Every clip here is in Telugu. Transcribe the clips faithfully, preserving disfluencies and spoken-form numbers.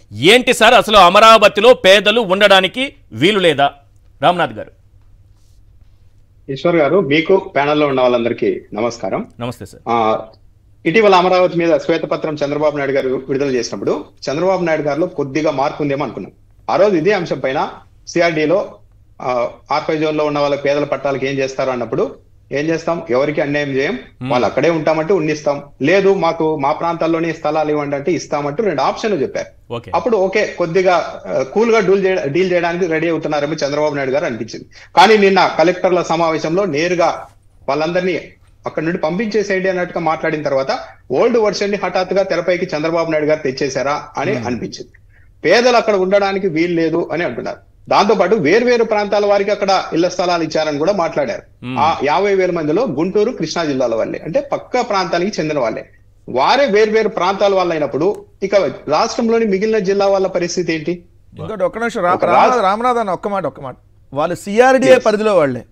ఏంటి సార్ అసలు అమరావతిలో పేదలు ఉండడానికి వీలు లేదా? రామ్నాథ్ గారు. ఈశ్వర్ గారు, మీకు ప్యానెల్లో ఉన్న వాళ్ళందరికీ నమస్కారం. నమస్తే సార్. ఇటీవల అమరావతి మీద శ్వేతపత్రం చంద్రబాబు నాయుడు గారు విడుదల చేసినప్పుడు చంద్రబాబు నాయుడు గారిలో కొద్దిగా మార్పు ఉందేమో అనుకున్నాం. ఆ రోజు ఇదే అంశం పైన సిఆర్డీలో ఆర్ఫై జోన్ లో ఉన్న వాళ్ళ పేదల పట్టాలకు ఏం చేస్తారు అన్నప్పుడు, ఏం చేస్తాం, ఎవరికి అన్యాయం చేయం, వాళ్ళు అక్కడే ఉంటామంటే ఉన్నిస్తాం, లేదు మాకు మా ప్రాంతాల్లోనే స్థలాలు ఇవ్వండి అంటే ఇస్తామంటూ రెండు ఆప్షన్లు చెప్పారు. అప్పుడు ఓకే, కొద్దిగా కూల్ గా డీల్ డీల్ చేయడానికి రెడీ అవుతున్నారేమో చంద్రబాబు నాయుడు గారు అనిపించింది. కానీ నిన్న కలెక్టర్ల సమావేశంలో నేరుగా వాళ్ళందరినీ అక్కడ నుండి పంపించేసేయండి అన్నట్టుగా మాట్లాడిన తర్వాత ఓల్డ్ వర్షన్ ని హఠాత్తుగా తెరపైకి చంద్రబాబు నాయుడు గారు తెచ్చేశారా అని అనిపించింది. పేదలు అక్కడ ఉండడానికి వీలు లేదు అని అంటున్నారు. దాంతో పాటు వేరు వేరు ప్రాంతాల వారికి అక్కడ ఇళ్ల స్థలాలు ఇచ్చారని కూడా మాట్లాడారు. ఆ యాభై వేల మందిలో గుంటూరు, కృష్ణా జిల్లాల వాళ్ళే, అంటే పక్క ప్రాంతానికి చెందిన వాళ్ళే. వారే వేరు వేరు ప్రాంతాల వాళ్ళు అయినప్పుడు ఇక రాష్ట్రంలోని మిగిలిన జిల్లా వాళ్ళ పరిస్థితి ఏంటి? ఇంకోటి ఒక్క నిమిషం రామనాథ్ అన్న, ఒక్క మాట ఒక్క మాట వాళ్ళు సిఆర్డిఏ పరిధిలో వాళ్ళే.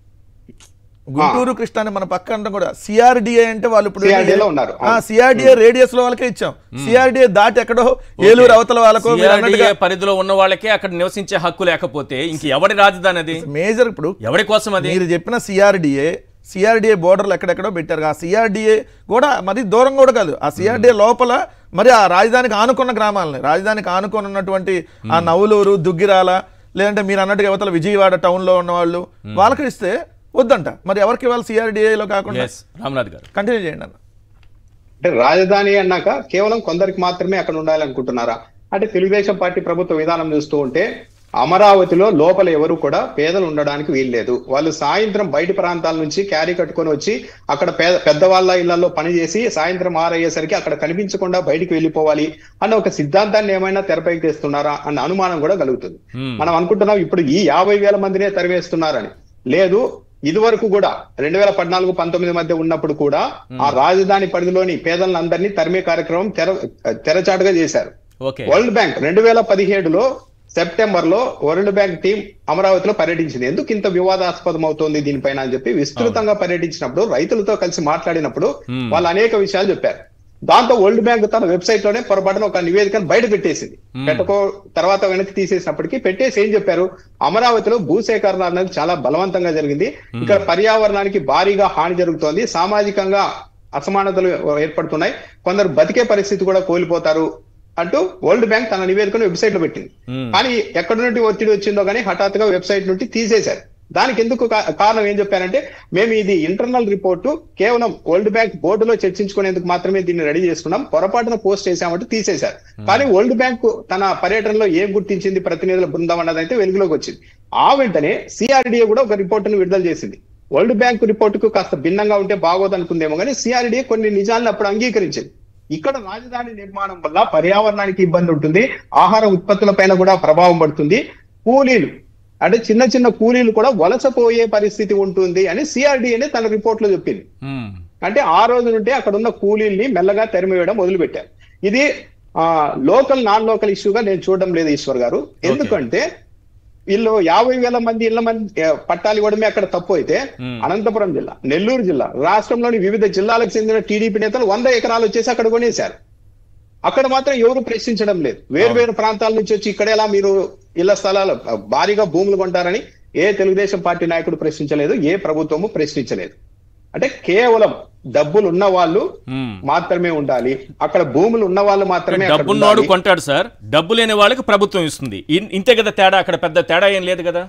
గుంటూరు, కృష్ణా మన పక్క అంటే కూడా సిఆర్డిఏ అంటే వాళ్ళు ఇప్పుడు సిఆర్డిఏ రేడియస్ లో వాళ్ళకే ఇచ్చాం. సిఆర్డిఏ దాటి ఎక్కడో ఏలూరు అవతల వాళ్ళకు పరిధిలో ఉన్న వాళ్ళకే అక్కడ నివసించే హక్కు లేకపోతే ఇంక ఎవరి రాజధాని అది? మేజర్ ఇప్పుడు ఎవరి కోసం అది? మీరు చెప్పిన సిఆర్డిఏ సిఆర్డిఏ బోర్డర్లు ఎక్కడెక్కడో పెట్టారు. ఆ సిఆర్డిఏ కూడా మరి దూరం కూడా కాదు. ఆ సిఆర్డిఏ లోపల మరి ఆ రాజధానికి ఆనుకున్న గ్రామాలని, రాజధానికి ఆనుకుని ఉన్నటువంటి ఆ నవలూరు, దుగ్గిరాల, లేదంటే మీరు అన్నట్టుగా యువతల విజయవాడ టౌన్ లో ఉన్న వాళ్ళు వాళ్ళకి ఇస్తే వద్దంట. మరి ఎవరికి ఇవ్వాలి? సిఆర్డిఏలో కాకుండా. రామ్నాథ్ గారు కంటిన్యూ చేయండి అన్న. అంటే రాజధాని అన్నాక కేవలం కొందరికి మాత్రమే అక్కడ ఉండాలనుకుంటున్నారా? అంటే తెలుగుదేశం పార్టీ ప్రభుత్వ విధానం చూస్తూ ఉంటే అమరావతిలో లోపల ఎవరు కూడా పేదలు ఉండడానికి వీల్లేదు. వాళ్ళు సాయంత్రం బయట ప్రాంతాల నుంచి క్యారీ కట్టుకొని వచ్చి అక్కడ పేద పెద్దవాళ్ళ ఇళ్లలో పనిచేసి సాయంత్రం ఆరయ్యేసరికి అక్కడ కనిపించకుండా బయటికి వెళ్ళిపోవాలి అన్న ఒక సిద్ధాంతాన్ని ఏమైనా తెరపైకి తెస్తున్నారా అన్న అనుమానం కూడా కలుగుతుంది. మనం అనుకుంటున్నాం ఇప్పుడు ఈ యాభై వేల మందినే తరివేస్తున్నారని. లేదు, ఇది వరకు కూడా రెండు వేల పద్నాలుగు పంతొమ్మిది మధ్య ఉన్నప్పుడు కూడా ఆ రాజధాని పరిధిలోని పేదలందరినీ తరిమే కార్యక్రమం తెర తెరచాటుగా చేశారు. వరల్డ్ బ్యాంక్ రెండు వేల పదిహేడులో సెప్టెంబర్ లో వరల్డ్ బ్యాంక్ టీం అమరావతిలో పర్యటించింది. ఎందుకు ఇంత వివాదాస్పదం అవుతోంది దీనిపైన అని చెప్పి విస్తృతంగా పర్యటించినప్పుడు, రైతులతో కలిసి మాట్లాడినప్పుడు వాళ్ళు అనేక విషయాలు చెప్పారు. దాంతో వరల్డ్ బ్యాంక్ తన వెబ్సైట్ లోనే పొరపాటున ఒక నివేదికను బయట పెట్టేసింది. పెట్టుకో తర్వాత వెనక్కి తీసేసినప్పటికీ పెట్టేసి ఏం చెప్పారు, అమరావతిలో భూసేకరణ అనేది చాలా బలవంతంగా జరిగింది, ఇక్కడ పర్యావరణానికి భారీగా హాని జరుగుతోంది, సామాజికంగా అసమానతలు ఏర్పడుతున్నాయి, కొందరు బతికే పరిస్థితి కూడా కోల్పోతారు అంటూ వరల్డ్ బ్యాంక్ తన నివేదికను వెబ్సైట్ లో పెట్టింది. కానీ ఎక్కడి నుండి ఒత్తిడి వచ్చిందో కానీ హఠాత్తుగా వెబ్సైట్ నుండి తీసేశారు. దానికి ఎందుకు కారణం ఏం చెప్పారంటే, మేము ఇది ఇంటర్నల్ రిపోర్టు కేవలం వరల్డ్ బ్యాంక్ బోర్డులో చర్చించుకునేందుకు మాత్రమే దీన్ని రెడీ చేసుకున్నాం, పొరపాటున పోస్ట్ చేశామంటూ తీసేశారు. కానీ వరల్డ్ బ్యాంక్ తన పర్యటనలో ఏం గుర్తించింది ప్రతినిధుల బృందం అన్నదైతే వెలుగులోకి వచ్చింది. ఆ వెంటనే సిఆర్డిఏ కూడా ఒక రిపోర్టును విడుదల చేసింది. వరల్డ్ బ్యాంక్ రిపోర్టుకు కాస్త భిన్నంగా ఉంటే బాగోదనుకుందేమో కానీ సిఆర్డిఏ కొన్ని నిజాలను అప్పుడు అంగీకరించింది. ఇక్కడ రాజధాని నిర్మాణం వల్ల పర్యావరణానికి ఇబ్బంది ఉంటుంది, ఆహార ఉత్పత్తుల పైన కూడా ప్రభావం పడుతుంది, కూలీలు అంటే చిన్న చిన్న కూలీలు కూడా వలసపోయే పరిస్థితి ఉంటుంది అని సిఆర్డిఏనే తన రిపోర్ట్ లో చెప్పింది. అంటే ఆ రోజు నుండి అక్కడ ఉన్న కూలీల్ని మెల్లగా తెరమివేయడం మొదలుపెట్టారు. ఇది ఆ లోకల్ నాన్ లోకల్ ఇష్యూగా నేను చూడడం లేదు ఈశ్వర్ గారు. ఎందుకంటే వీళ్ళు యాభై వేల మంది ఇళ్ల మంది పట్టాలు ఇవ్వడమే అక్కడ తప్పు అయితే, అనంతపురం జిల్లా, నెల్లూరు జిల్లా, రాష్ట్రంలోని వివిధ జిల్లాలకు చెందిన టీడీపీ నేతలు వంద ఎకరాలు వచ్చేసి అక్కడ కొనేశారు. అక్కడ మాత్రం ఎవరు ప్రశ్నించడం లేదు. వేరు వేరు ప్రాంతాల నుంచి వచ్చి ఇక్కడేలా మీరు ఇళ్ల స్థలాలు భారీగా భూములు కొంటారని ఏ తెలుగుదేశం పార్టీ నాయకుడు ప్రశ్నించలేదు, ఏ ప్రభుత్వము ప్రశ్నించలేదు. అంటే కేవలం డబ్బులు ఉన్న వాళ్ళు మాత్రమే ఉండాలి, అక్కడ భూములు ఉన్న వాళ్ళు మాత్రమే. డబ్బున్నోడు కొంటాడు సార్, డబ్బు లేని వాళ్ళకి ప్రభుత్వం ఇస్తుంది, ఇంతే కదా తేడా. అక్కడ పెద్ద తేడా ఏం లేదు కదా.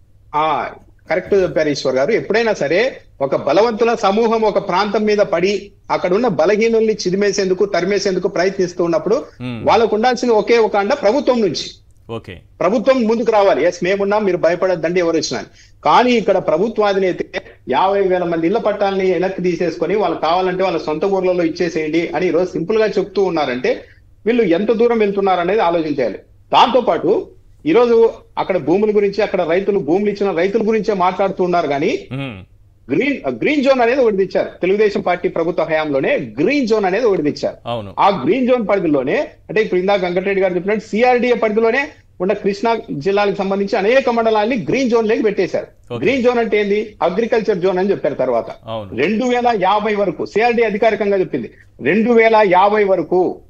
ఆ కరెక్ట్ చెప్పారు ఈశ్వర్ గారు. ఎప్పుడైనా సరే ఒక బలవంతుల సమూహం ఒక ప్రాంతం మీద పడి అక్కడ ఉన్న బలహీనుల్ని చిదిమేసేందుకు, తరిమేసేందుకు ప్రయత్నిస్తూ ఉన్నప్పుడు వాళ్ళకు ఉండాల్సిన ఒకే ఒక అండ ప్రభుత్వం నుంచి. ప్రభుత్వం ముందుకు రావాలి, ఎస్ మేమున్నాం, మీరు భయపడద్దండి ఎవరు వచ్చినా. కానీ ఇక్కడ ప్రభుత్వాధినేత యాభై వేల మంది ఇళ్ల పట్టాలని వెనక్కి తీసేసుకొని వాళ్ళు కావాలంటే వాళ్ళ సొంత ఊర్లలో ఇచ్చేసేయండి అని ఈరోజు సింపుల్ గా చెప్తూ ఉన్నారంటే వీళ్ళు ఎంత దూరం వెళ్తున్నారు అనేది ఆలోచించాలి. దాంతో పాటు ఈరోజు అక్కడ భూముల గురించి, అక్కడ రైతులు భూములు ఇచ్చిన రైతుల గురించే మాట్లాడుతూ ఉన్నారు. కానీ గ్రీన్ గ్రీన్ జోన్ అనేది ఒకటి తెచ్చారు తెలుగుదేశం పార్టీ ప్రభుత్వ హయాంలోనే. గ్రీన్ జోన్ అనేది ఒకటి తెచ్చారు. ఆ గ్రీన్ జోన్ పరిధిలోనే, అంటే ఇప్పుడు ఇందాక వెంకటరెడ్డి గారు చెప్పినట్టు సిఆర్డిఏ పరిధిలోనే ఉన్న కృష్ణా జిల్లాలకు సంబంధించి అనేక మండలాన్ని గ్రీన్ జోన్ లేకి పెట్టేశారు. గ్రీన్ జోన్ అంటే ఏంది? అగ్రికల్చర్ జోన్ అని చెప్పారు. తర్వాత రెండు వేల యాభై వరకు సిఆర్డీ అధికారికంగా చెప్పింది, రెండు వేల యాభై వరకు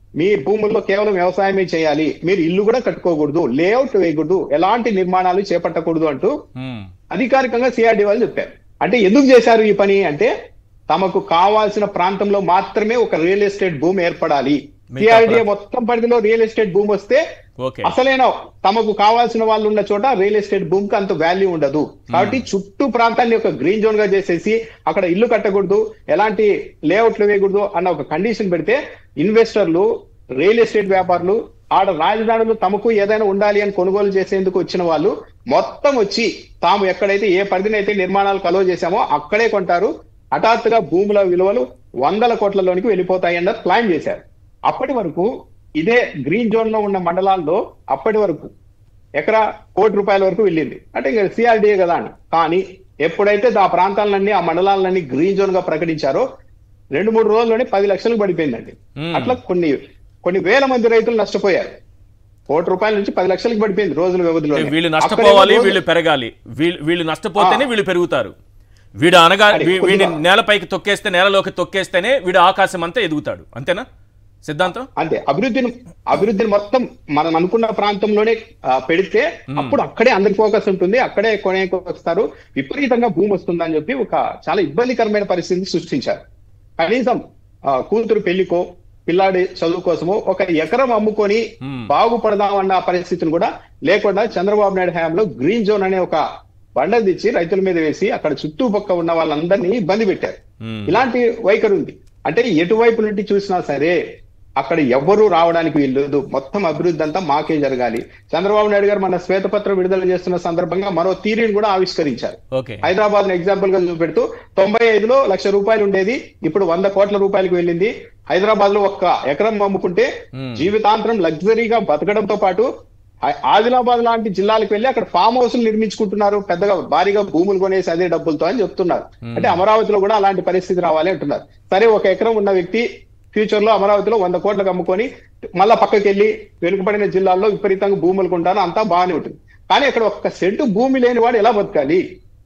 మీ భూముల్లో కేవలం వ్యవసాయమే చేయాలి, మీరు ఇల్లు కూడా కట్టుకోకూడదు, లేఅవుట్ వేయకూడదు, ఎలాంటి నిర్మాణాలు చేపట్టకూడదు అంటూ అధికారికంగా సిఆర్డీ వాళ్ళు చెప్పారు. అంటే ఎందుకు చేశారు ఈ పని అంటే తమకు కావాల్సిన ప్రాంతంలో మాత్రమే ఒక రియల్ ఎస్టేట్ భూమి ఏర్పడాలి. సిఆర్డీఏ మొత్తం పరిధిలో రియల్ ఎస్టేట్ భూమి వస్తే అసలైన తమకు కావాల్సిన వాళ్ళు ఉన్న చోట రియల్ ఎస్టేట్ భూమికి అంత వాల్యూ ఉండదు. కాబట్టి చుట్టూ ప్రాంతాన్ని ఒక గ్రీన్ జోన్ గా చేసేసి అక్కడ ఇల్లు కట్టకూడదు, ఎలాంటి లేఅవుట్లు వేయకూడదు అన్న ఒక కండిషన్ పెడితే ఇన్వెస్టర్లు, రియల్ ఎస్టేట్ వ్యాపారులు, ఆడ రాజధానులు తమకు ఏదైనా ఉండాలి అని కొనుగోలు చేసేందుకు వచ్చిన వాళ్ళు మొత్తం వచ్చి తాము ఎక్కడైతే ఏ పరిధినైతే నిర్మాణాలు కలువ చేశామో అక్కడే కొంటారు. హఠాత్తుగా భూముల విలువలు వందల కోట్లలోనికి వెళ్ళిపోతాయి అన్నది ప్లాన్ చేశారు. అప్పటి వరకు ఇదే గ్రీన్ జోన్ లో ఉన్న మండలాల్లో అప్పటి వరకు ఎకరా కోటి రూపాయల వరకు వెళ్ళింది. అంటే ఇంకా సిఆర్డీఏ కదా అని. కానీ ఎప్పుడైతే ఆ ప్రాంతాలన్నీ ఆ మండలాలన్నీ గ్రీన్ జోన్ గా ప్రకటించారో రెండు మూడు రోజుల్లోనే పది లక్షలకు పడిపోయిందండి. అట్లా కొన్ని కొన్ని వేల మంది రైతులు నష్టపోయారు. కోటి రూపాయల నుంచి పది లక్షలకు పడిపోయింది రోజుల వ్యవధిలో. వీళ్ళు నష్టపోవాలి, వీళ్ళు పెరగాలి, వీళ్ళు నష్టపోతేనే వీళ్ళు పెరుగుతారు. వీడు అనగా వీడి నేలపైకి తొక్కేస్తే, నేలలోకి తొక్కేస్తేనే వీడు ఆకాశం అంతా ఎదుగుతాడు. అంతేనా సిద్ధాంతం? అంతే. అభివృద్ధిని అభివృద్ధిని మొత్తం మనం అనుకున్న ప్రాంతంలోనే పెడితే అప్పుడు అక్కడే అందరి ఫోకస్ ఉంటుంది, అక్కడే కొనేకి వస్తారు, విపరీతంగా భూమి వస్తుందని చెప్పి ఒక చాలా ఇబ్బందికరమైన పరిస్థితిని సృష్టించారు. కనీసం కూతురు పెళ్లికో పిల్లాడి చదువు కోసమో ఒక ఎకరం అమ్ముకొని బాగుపడదామన్న పరిస్థితిని కూడా లేకుండా చంద్రబాబు నాయుడు హయాంలో గ్రీన్ జోన్ అనే ఒక బండ తెచ్చి రైతుల మీద వేసి అక్కడ చుట్టుపక్క ఉన్న వాళ్ళందరినీ ఇబ్బంది పెట్టారు. ఇలాంటి వైఖరి ఉంది. అంటే ఎటువైపు నుండి చూసినా సరే అక్కడ ఎవ్వరూ రావడానికి వీల్లేదు, మొత్తం అభివృద్ధి అంతా మాకే జరగాలి. చంద్రబాబు నాయుడు గారు మన శ్వేతపత్రం విడుదల చేస్తున్న సందర్భంగా మరో థీరీని కూడా ఆవిష్కరించారు. హైదరాబాద్ ను ఎగ్జాంపుల్ గా చూపెడుతూ తొంభై ఐదులో లక్ష రూపాయలు ఉండేది, ఇప్పుడు వంద కోట్ల రూపాయలకు వెళ్ళింది. హైదరాబాద్ లో ఒక్క ఎకరం అమ్ముకుంటే జీవితాంతరం లగ్జరీగా బతకడంతో పాటు ఆదిలాబాద్ లాంటి జిల్లాలకు వెళ్ళి అక్కడ ఫామ్ హౌస్లు నిర్మించుకుంటున్నారు, పెద్దగా భారీగా భూములు కొనేసి అదే డబ్బులతో అని చెప్తున్నారు. అంటే అమరావతిలో కూడా అలాంటి పరిస్థితి రావాలి అంటున్నారు. సరే, ఒక ఎకరం ఉన్న వ్యక్తి ఫ్యూచర్ లో అమరావతిలో వంద కోట్లకు అమ్ముకొని మళ్ళా పక్కకి వెళ్ళి వెనుకబడిన జిల్లాల్లో విపరీతంగా భూములు కొంటారు, అంతా బాగానే ఉంటుంది. కానీ అక్కడ ఒక్క సెంటు భూమి లేని వాడు ఎలా బతకాలి?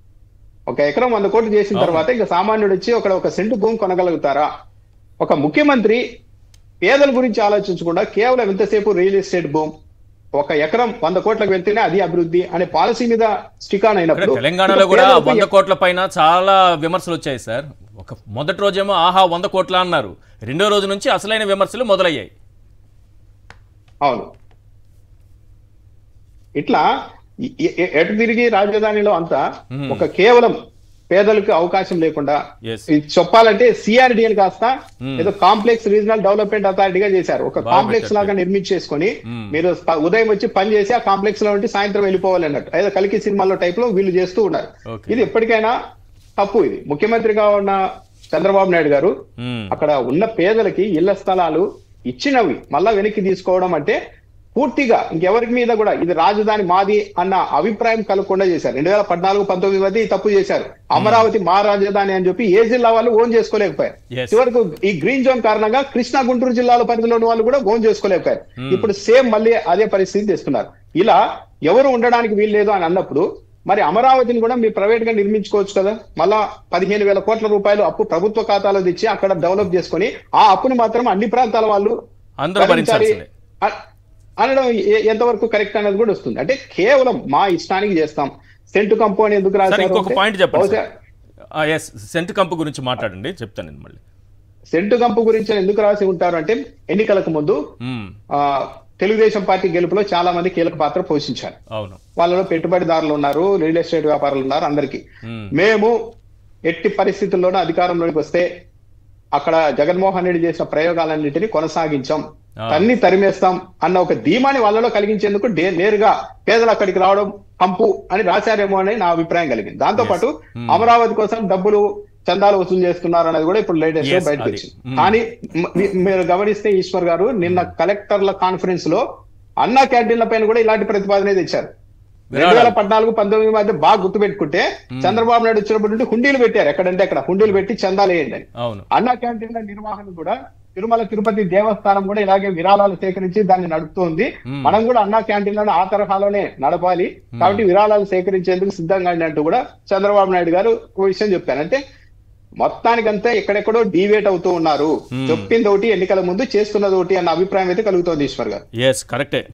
ఒక ఎకరం వంద కోట్లు చేసిన తర్వాత ఇంకా సామాన్యుడు వచ్చి అక్కడ ఒక సెంటు భూమి కొనగలుగుతారా? ఒక ముఖ్యమంత్రి పేదల గురించి ఆలోచించకుండా కేవలం ఎంతసేపు రియల్ ఎస్టేట్ భూమి ఒక ఎకరం వంద కోట్లకు వెళ్తేనే అది అభివృద్ధి అనే పాలసీ మీద స్టిక్ ఆన్ అయినప్పుడు తెలంగాణలో కూడా వంద కోట్ల పైన చాలా విమర్శలు వచ్చాయి సార్. ఒక మొదటి రోజేమో ఆహా వంద కోట్ల అన్నారు, రెండో రోజు నుంచి అసలైన విమర్శలు మొదలయ్యాయి. అవును, ఇట్లా ఎటు తిరిగి రాజధానిలో అంతా ఒక కేవలం పేదలకు అవకాశం లేకుండా చెప్పాలంటే సిఆర్డీఏని కాస్త ఏదో కాంప్లెక్స్ రీజనల్ డెవలప్మెంట్ అథారిటీగా చేశారు. ఒక కాంప్లెక్స్ లాగా నిర్మించేసుకొని మీరు ఉదయం వచ్చి పని చేసి ఆ కాంప్లెక్స్ లో ఉండి సాయంత్రం వెళ్ళిపోవాలి అన్నట్టు ఏదో కలికి సినిమాలో టైప్ లో వీళ్ళు చేస్తూ ఉన్నారు. ఇది ఎప్పటికైనా తప్పు. ఇది ముఖ్యమంత్రిగా ఉన్న చంద్రబాబు నాయుడు గారు అక్కడ ఉన్న పేదలకి ఇళ్ల స్థలాలు ఇచ్చినవి మళ్ళా వెనక్కి తీసుకోవడం అంటే పూర్తిగా ఇంకెవరికి మీద కూడా ఇది రాజధాని మాది అన్న అభిప్రాయం కలగకుండా చేశారు. రెండు వేల పద్నాలుగు పంతొమ్మిది మధ్య తప్పు చేశారు. అమరావతి మా రాజధాని అని చెప్పి ఏ జిల్లా వాళ్ళు ఓన్ చేసుకోలేకపోయారు. చివరకు ఈ గ్రీన్ జోన్ కారణంగా కృష్ణా గుంటూరు జిల్లాల పరిధిలోని వాళ్ళు కూడా ఓన్ చేసుకోలేకపోయారు. ఇప్పుడు సేమ్ మళ్ళీ అదే పరిస్థితి తెస్తున్నారు. ఇలా ఎవరు ఉండడానికి వీల్లేదు అని అన్నప్పుడు మరి అమరావతిని కూడా మీరు ప్రైవేట్ గా నిర్మించుకోవచ్చు కదా. మళ్ళా పదిహేను వేల కోట్ల రూపాయలు అప్పు ప్రభుత్వ ఖాతాలో తెచ్చి అక్కడ డెవలప్ చేసుకుని ఆ అప్పుని మాత్రం అన్ని ప్రాంతాల వాళ్ళు అనడం ఎంతవరకు కరెక్ట్ అనేది కూడా వస్తుంది. అంటే కేవలం మా ఇష్టానికి చేస్తాం. సెంటు కంపు అని ఎందుకు రాశారు? ఇంకొక పాయింట్ చెప్పండి. సెంటు కంపు గురించి మాట్లాడండి, చెప్తాను నేను మళ్ళీ. సెంటు కంపు గురించి ఎందుకు రాసి ఉంటారు అంటే ఎన్నికలకు ముందు ఆ తెలుగుదేశం పార్టీ గెలుపులో చాలా మంది కీలక పాత్ర పోషించారు. అవును, వాళ్ళలో పెట్టుబడిదారులు ఉన్నారు, రియల్ ఎస్టేట్ వ్యాపారులు ఉన్నారు. అందరికి మేము ఎట్టి పరిస్థితుల్లోనూ అధికారంలోకి వస్తే అక్కడ జగన్మోహన్ రెడ్డి చేసిన ప్రయోగాలన్నింటినీ కొనసాగించాం, అన్ని తరిమేస్తాం అన్న ఒక ధీమాని వాళ్ళలో కలిగించేందుకు నేరుగా పేదలు అక్కడికి రావడం కంపు అని రాశారేమో అని నా అభిప్రాయం కలిగింది. దాంతో పాటు అమరావతి కోసం డబ్బులు చందాలు వసూలు చేస్తున్నారు అనేది కూడా ఇప్పుడు లేటెస్ట్ గా బయటకు వచ్చింది. కానీ మీరు గమనిస్తే ఈశ్వర్ గారు నిన్న కలెక్టర్ల కాన్ఫరెన్స్ లో అన్నా క్యాంటీన్ల పైన కూడా ఇలాంటి ప్రతిపాదన తెచ్చారు. రెండు వేల పద్నాలుగు పంతొమ్మిది మధ్య బాగా గుర్తు పెట్టుకుంటే చంద్రబాబు నాయుడు వచ్చినప్పటి నుండి హుండీలు పెట్టారు, ఎక్కడంటే అక్కడ హుండీలు పెట్టి చందాలు వేయండి అని. అన్నా క్యాంటీన్ల నిర్వహణ కూడా తిరుమల తిరుపతి దేవస్థానం కూడా ఇలాగే విరాళాలు సేకరించి దాన్ని నడుపుతోంది. మనం కూడా అన్నా క్యాంటీన్లను ఆ తరహాలోనే నడపాలి, కాబట్టి విరాళాలు సేకరించేందుకు సిద్ధంగా అంటూ కూడా చంద్రబాబు నాయుడు గారు ఒక విషయం చెప్పారు. అంటే మొత్తానికంతా ఎక్కడెక్కడో డీవేట్ అవుతూ ఉన్నారు. చెప్పింది ఒకటి, ఎన్నికల ముందు చేస్తున్నది ఒకటి అన్న అభిప్రాయం అయితే కలుగుతోంది ఈశ్వర్ గారు. ఎస్ కరెక్టే